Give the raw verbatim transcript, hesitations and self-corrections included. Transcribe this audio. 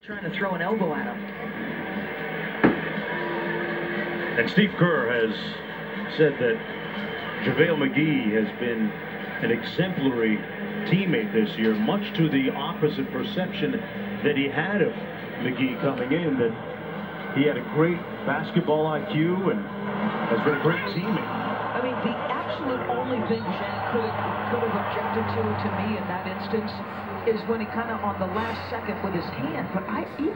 Trying to throw an elbow at him. And Steve Kerr has said that Javale McGee has been an exemplary teammate this year, much to the opposite perception that he had of McGee coming in, that he had a great basketball I Q and has been a great teammate. I mean, the absolute only thing Jean could have, could have objected to, to me in that instance, is when he kind of on the last second with his hand, but I even